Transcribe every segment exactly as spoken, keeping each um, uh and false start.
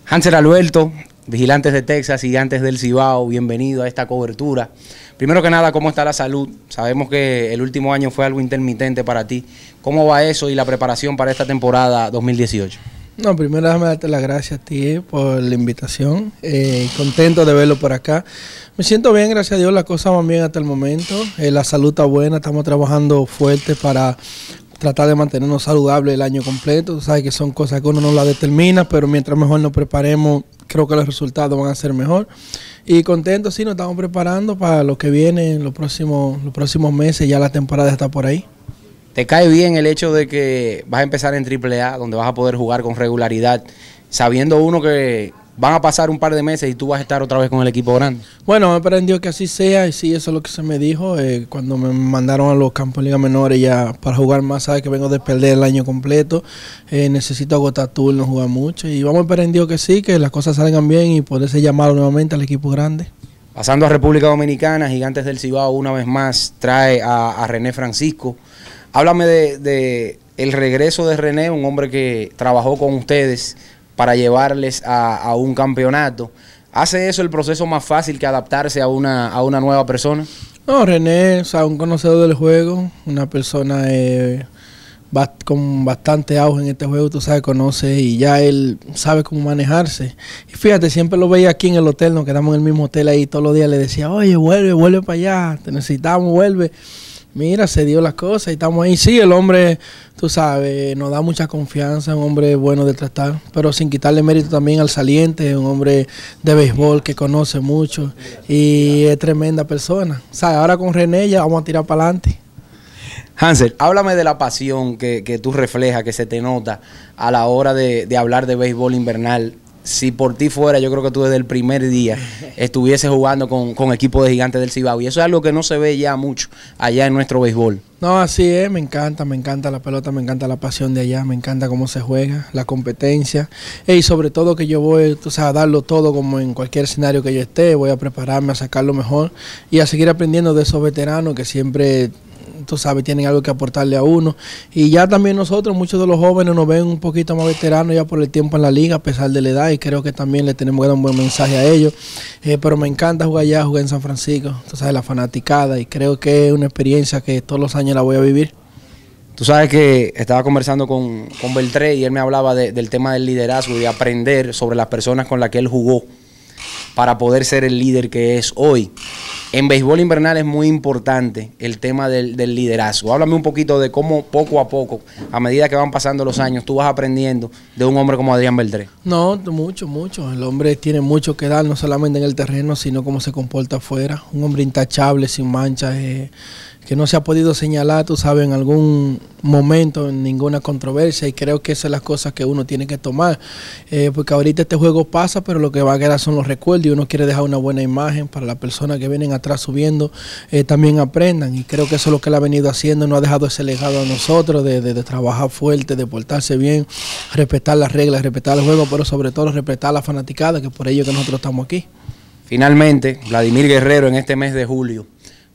Hansel Alberto, Vigilantes de Texas, Gigantes del Cibao, bienvenido a esta cobertura. Primero que nada, ¿cómo está la salud? Sabemos que el último año fue algo intermitente para ti. ¿Cómo va eso y la preparación para esta temporada dos mil dieciocho? No, primero déjame darte las gracias a ti por la invitación. Eh, contento de verlo por acá. Me siento bien, gracias a Dios, las cosas van bien hasta el momento. Eh, la salud está buena, estamos trabajando fuerte para tratar de mantenernos saludables el año completo. Tú sabes que son cosas que uno no las determina, pero mientras mejor nos preparemos, creo que los resultados van a ser mejor. Y contento, sí, nos estamos preparando para lo que viene en los próximos, los próximos meses, ya la temporada está por ahí. ¿Te cae bien el hecho de que vas a empezar en triple A, donde vas a poder jugar con regularidad, sabiendo uno que van a pasar un par de meses y tú vas a estar otra vez con el equipo grande? Bueno, me aprendió que así sea y sí, eso es lo que se me dijo. Eh, cuando me mandaron a los campos de Liga Menores ya para jugar más, sabes que vengo de perder el año completo. Eh, necesito agotar turnos, jugar mucho y vamos a aprendió que sí, que las cosas salgan bien y poderse llamar nuevamente al equipo grande. Pasando a República Dominicana, Gigantes del Cibao una vez más trae a, a René Francisco. Háblame de, de el regreso de René, un hombre que trabajó con ustedes para llevarles a, a un campeonato. ¿Hace eso el proceso más fácil que adaptarse a una, a una nueva persona? No, René, o sea, un conocedor del juego, una persona eh, bast con bastante auge en este juego, tú sabes, conoce y ya él sabe cómo manejarse. Y fíjate, siempre lo veía aquí en el hotel, nos quedamos en el mismo hotel ahí todos los días, le decía, oye, vuelve, vuelve para allá, te necesitamos, vuelve. Mira, se dio las cosas y estamos ahí. Sí, el hombre, tú sabes, nos da mucha confianza, un hombre bueno de tratar, pero sin quitarle mérito también al saliente, un hombre de béisbol que conoce mucho y es tremenda persona. O sea, ahora con René ya vamos a tirar para adelante. Hansel, háblame de la pasión que, que tú reflejas, que se te nota a la hora de, de hablar de béisbol invernal. Si por ti fuera, yo creo que tú desde el primer día estuvieses jugando con, con equipo de Gigantes del Cibao. Y eso es algo que no se ve ya mucho allá en nuestro béisbol. No, así es, me encanta, me encanta la pelota, me encanta la pasión de allá, me encanta cómo se juega, la competencia. Y sobre todo que yo voy, tú sabes, a darlo todo como en cualquier escenario que yo esté, voy a prepararme a sacar lo mejor y a seguir aprendiendo de esos veteranos que siempre, tú sabes, tienen algo que aportarle a uno. Y ya también nosotros, muchos de los jóvenes nos ven un poquito más veteranos ya por el tiempo en la liga, a pesar de la edad, y creo que también le tenemos que dar un buen mensaje a ellos. Eh, pero me encanta jugar allá, jugar en San Francisco, tú sabes, la fanaticada, y creo que es una experiencia que todos los años la voy a vivir. Tú sabes que estaba conversando con, con Beltré y él me hablaba de, del tema del liderazgo y de aprender sobre las personas con las que él jugó para poder ser el líder que es hoy. En béisbol invernal es muy importante el tema del, del liderazgo. Háblame un poquito de cómo poco a poco, a medida que van pasando los años, tú vas aprendiendo de un hombre como Adrián Beltré. No, mucho, mucho. El hombre tiene mucho que dar, no solamente en el terreno, sino cómo se comporta afuera. Un hombre intachable, sin manchas, eh, que no se ha podido señalar, tú sabes, en algún momento, en ninguna controversia, y creo que esas son las cosas que uno tiene que tomar, eh, porque ahorita este juego pasa, pero lo que va a quedar son los recuerdos, y uno quiere dejar una buena imagen para las personas que vienen atrás subiendo, eh, también aprendan, y creo que eso es lo que él ha venido haciendo, no ha dejado ese legado a nosotros, de, de, de trabajar fuerte, de portarse bien, respetar las reglas, respetar el juego, pero sobre todo respetar a la fanaticada, que por ello que nosotros estamos aquí. Finalmente, Vladimir Guerrero en este mes de julio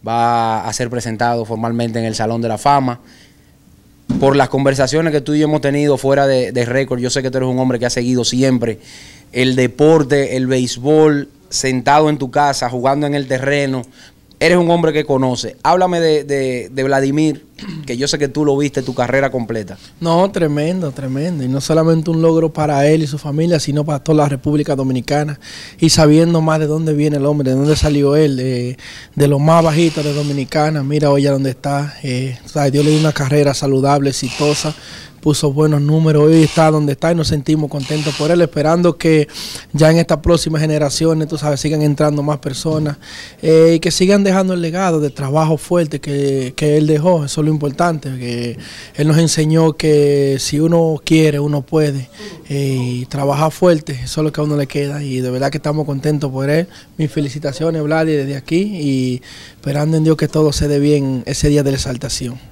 va a ser presentado formalmente en el Salón de la Fama. Por las conversaciones que tú y yo hemos tenido fuera de, de récord, yo sé que tú eres un hombre que ha seguido siempre el deporte, el béisbol, sentado en tu casa, jugando en el terreno. Eres un hombre que conoce. Háblame de, de, de Vladimir, que yo sé que tú lo viste tu carrera completa. No, tremendo, tremendo. Y no solamente un logro para él y su familia, sino para toda la República Dominicana. Y sabiendo más de dónde viene el hombre, de dónde salió él, eh, de lo más bajito de Dominicana. Mira hoy a dónde está. Eh, ¿sabes? Dios le dio una carrera saludable, exitosa. Puso buenos números, hoy está donde está y nos sentimos contentos por él, esperando que ya en estas próximas generaciones, tú sabes, sigan entrando más personas eh, y que sigan dejando el legado de trabajo fuerte que, que él dejó. Eso es lo importante, que él nos enseñó que si uno quiere, uno puede eh, y trabajar fuerte, eso es lo que a uno le queda, y de verdad que estamos contentos por él. Mis felicitaciones, Vladi, desde aquí, y esperando en Dios que todo se dé bien ese día de la exaltación.